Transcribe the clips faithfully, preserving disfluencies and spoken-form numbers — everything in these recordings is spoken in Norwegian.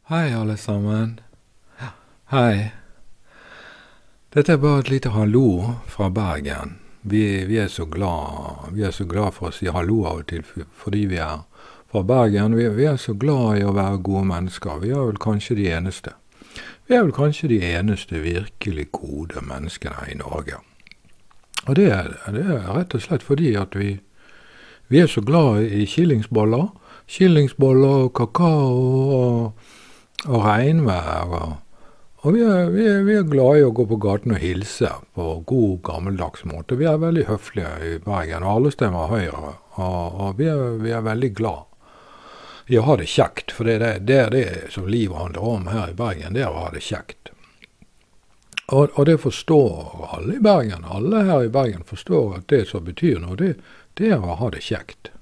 Hei alle sammen. Hei. Dette er bare et lite hallo fra Bergen. Vi, vi, er så glad, vi er så glad for å si hallo av og til, fordi vi er fra Bergen. Vi, vi er så glad i å være gode mennesker. Vi er vel kanskje de eneste. Vi er vel kanskje de eneste virkelig gode menneskene i Norge. Og det er, det er rett og slett fordi at vi, vi er så glad i killingsboller. Killingsboller og kakao og og regnvær, og, og vi, er, vi, er, vi er glad i å gå på gaten og hilse på god gammeldags måte. Vi er veldig høflige i Bergen, og alle stemmer høyre, og, og vi, er, vi er veldig glad i å ha det kjekt, for det er det, det, er det som livet handler om her i Bergen, det er å ha det kjekt. Og, og det forstår alle i Bergen, alle her i Bergen forstår at det som betyr noe, det, det er å ha det kjekt.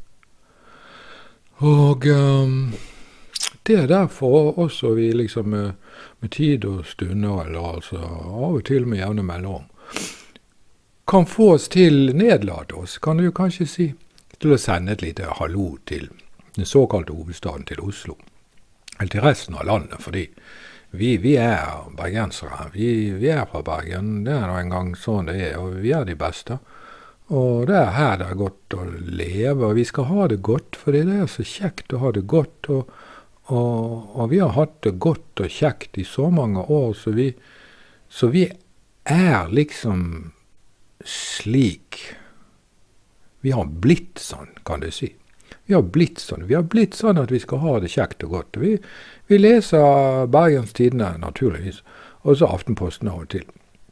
Og Um, Det er derfor også vi liksom med, med tid og stunder, eller altså av og til med jevne mellom, kan få oss til nedlate oss, kan du kanskje si, til å sende et lite hallo til den såkalte hovedstaden til Oslo, eller til resten av landet, fordi vi, vi er bergensere, vi, vi er fra Bergen, det er nå en gang sånn det er, og vi er de beste. Og det er her det er godt å leve, og vi skal ha det godt, for det er så kjekt å ha det godt, og Og, og vi har hatt det godt og kjekt i så mange år, så vi, så vi er liksom slik. Vi har blitt sånn, kan du si. Vi har blitt sånn. Vi har blitt sånn at vi skal ha det kjekt og godt. Vi, vi leser Bergens Tidende, naturligvis, og så Aftenposten av og til.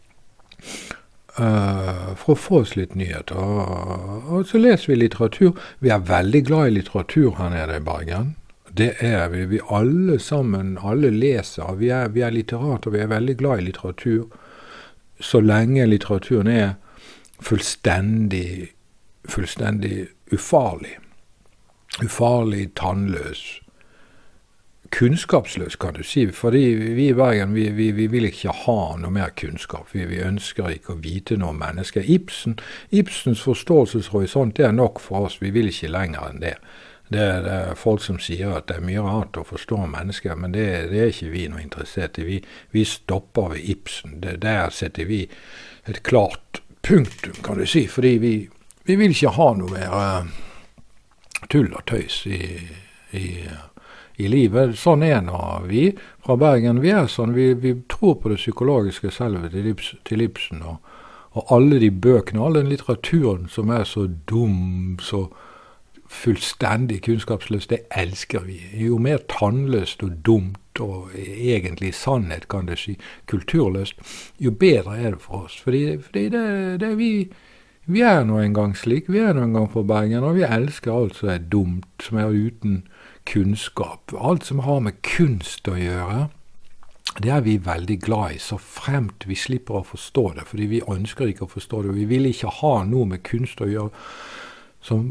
Uh, for å få oss litt nyheter. Og, og så leser vi litteratur. Vi er veldig glad i litteratur her nede i Bergen. Det er vi. Vi alle sammen, alle leser. Vi er, vi er litterater, vi er veldig glad i litteratur. Så lenge litteraturen er fullstendig, fullstendig ufarlig. Ufarlig, tannløs. Kunnskapsløs, kan du si. Fordi vi i Bergen, vi, vi, vi vil ikke ha noe mer kunnskap. Vi, vi ønsker ikke å vite noe om mennesker. Ibsen, Ibsens forståelseshorisont er nok for oss. Vi vil ikke lenger enn det. Det er, det er folk som sier at det er mye rart å forstå mennesker, men det, det er ikke vi noe interessert i. Vi, vi stopper ved Ibsen. Det, der setter vi et klart punktum, kan du si, fordi vi, vi vil ikke ha noe mer uh, tull og tøys i, i, i livet. Sånn er nå vi fra Bergen. Vi er sånn, vi, vi tror på det psykologiske selve til, Ibsen, til Ibsen, og, og alle de bøkene, all den litteraturen som er så dum, så fullstendig kunnskapsløst, det elsker vi. Jo mer tannløst og dumt og egentlig sannhet, kan du si, kulturløst, jo bedre er det for oss. Fordi, fordi det, det vi, vi er nå en gang slik, vi er nå en gang fra Bergen, og vi elsker alt som er dumt, som er uten kunnskap. Alt som har med kunst å gjøre, det er vi veldig glad i, så fremt vi slipper å forstå det, fordi vi ønsker ikke å forstå det, og vi vil ikke ha noe med kunst å gjøre som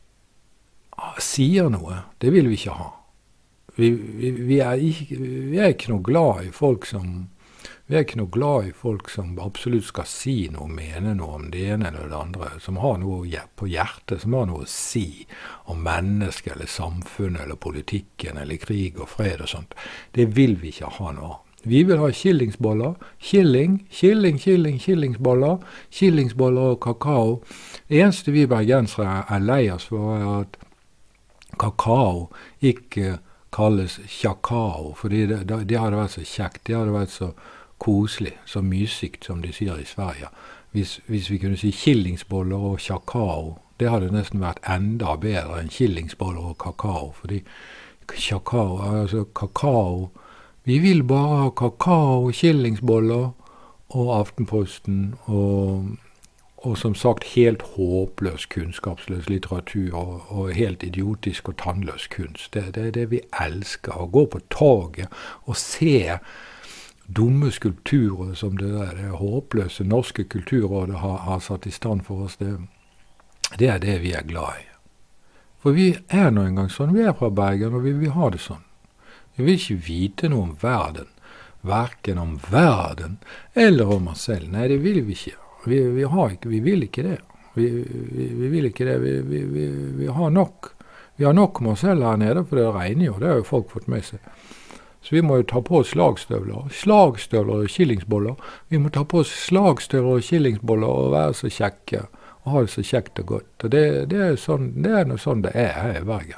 sier noe. Det vil vi ikke ha. Vi, vi, vi, er ikke, vi er ikke noe glad i folk som vi er ikke noe glad i folk som absolutt skal si noe, mene noe om det ene eller det andre, som har noe på hjertet, som har noe å si om mennesket eller samfunnet eller politikken eller krig og fred og sånt. Det vil vi ikke ha noe av. Vi vil ha killingsboller, killing, killing, killing, killingsboller, killingsboller og kakao. Det eneste vi bergensere er lei oss for er at kakao ikke kalles kakao, fordi det, det, det hadde vært så kjekt, det hadde vært så koselig, så mysikt som de sier i Sverige. Hvis, hvis vi kunne si killingsboller og kakao, det hadde nesten vært enda bedre enn killingsboller og kakao, fordi kakao, altså kakao, vi vil bare ha kakao, killingsboller og Aftenposten og Og som sagt, helt håpløs, kunnskapsløs litteratur, og, og helt idiotisk og tannløs kunst. Det, det er det vi elsker, å gå på toget og se dumme skulpturer som det der, det håpløse norske kulturrådet har, har satt i stand for oss. Det, det er det vi er glad i. For vi er nå en gang sånn, vi er fra Bergen, og vi vil ha det sånn. Vi vil ikke vite noe om verden, hverken om verden eller om oss selv. Nei, det vil vi ikke. Vi, vi, har ikke, vi vil ikke det. Vi, vi, vi vil ikke det. Vi, vi, vi, vi har nok. Vi har nok med oss selv her nede, for det regner jo. Det har jo folk fått med seg. Så vi må jo ta på oss slagstøvler. Slagstøvler og skillingsboller. Vi må ta på oss slagstøvler og skillingsboller og være så kjekke. Og ha det så kjekt og godt. Og det, det, er, sånn, det er noe sånn det er her i Bergen.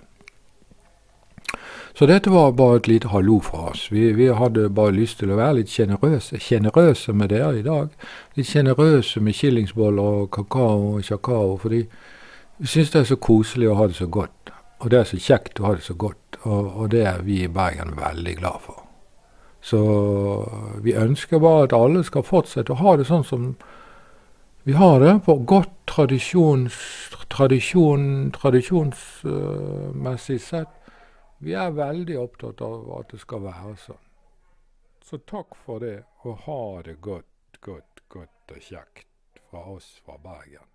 Så dette var bare et lite hallo fra oss. Vi, vi hadde bare lyst til å være litt generøse. Generøse med dere i dag. Litt generøse med skillingsboller og kakao og kakao. Fordi vi synes det er så koselig å ha det så godt. Og det er så kjekt å ha det så godt. Og, og det er vi i Bergen veldig glad for. Så vi ønsker bare at alle skal fortsette å ha det sånn som vi har det, på godt tradisjons, tradisjon, tradisjonsmessig sett. Vi er veldig opptatt av at det skal være sånn. Så takk for det, og ha det godt, godt, godt og kjekt fra oss fra Bergen.